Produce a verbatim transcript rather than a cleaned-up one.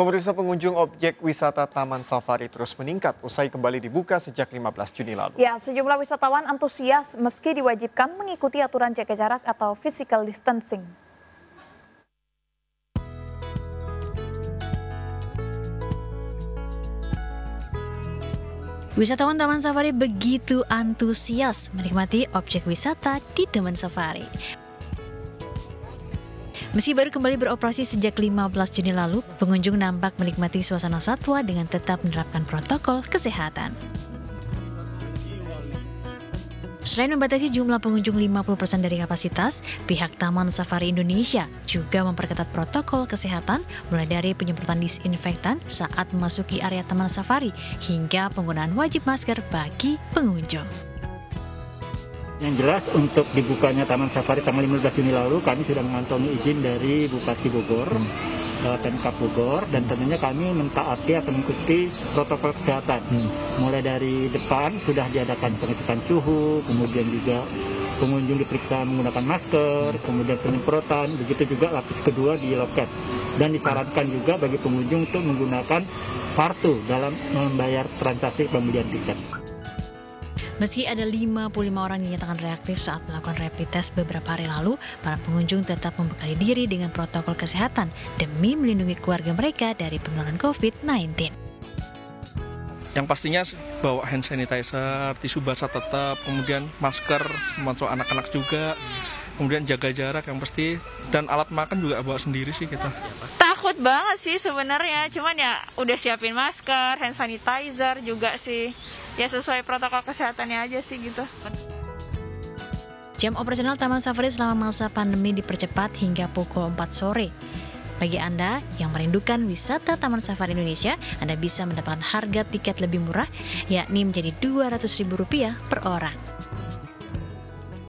Pemirsa, pengunjung objek wisata Taman Safari terus meningkat usai kembali dibuka sejak lima belas Juni lalu. Ya, sejumlah wisatawan antusias meski diwajibkan mengikuti aturan jaga jarak atau physical distancing. Wisatawan Taman Safari begitu antusias menikmati objek wisata di Taman Safari. Meski baru kembali beroperasi sejak lima belas Juni lalu, pengunjung nampak menikmati suasana satwa dengan tetap menerapkan protokol kesehatan. Selain membatasi jumlah pengunjung lima puluh persen dari kapasitas, pihak Taman Safari Indonesia juga memperketat protokol kesehatan mulai dari penyemprotan disinfektan saat memasuki area Taman Safari hingga penggunaan wajib masker bagi pengunjung. Yang jelas untuk dibukanya Taman Safari tanggal lima belas Juni lalu kami sudah mengantongi izin dari Bupati Bogor, hmm. Pemkab Bogor, dan tentunya kami mentaati atau mengikuti protokol kesehatan. Hmm. Mulai dari depan sudah diadakan pengecekan suhu, kemudian juga pengunjung diperiksa menggunakan masker, kemudian penyemprotan, begitu juga lapis kedua di loket. Dan disarankan juga bagi pengunjung untuk menggunakan kartu dalam membayar transaksi pembelian tiket. Meski ada lima puluh lima orang yang dinyatakan reaktif saat melakukan rapid test beberapa hari lalu, para pengunjung tetap membekali diri dengan protokol kesehatan demi melindungi keluarga mereka dari penularan covid sembilan belas. Yang pastinya bawa hand sanitizer, tisu basah tetap, kemudian masker, termasuk anak-anak juga, kemudian jaga jarak yang pasti, dan alat makan juga bawa sendiri sih kita. Takut banget sih sebenarnya, cuman ya udah siapin masker, hand sanitizer juga sih. Ya sesuai protokol kesehatannya aja sih gitu. Jam operasional Taman Safari selama masa pandemi dipercepat hingga pukul empat sore. Bagi Anda yang merindukan wisata Taman Safari Indonesia, Anda bisa mendapatkan harga tiket lebih murah, yakni menjadi dua ratus ribu rupiah per orang.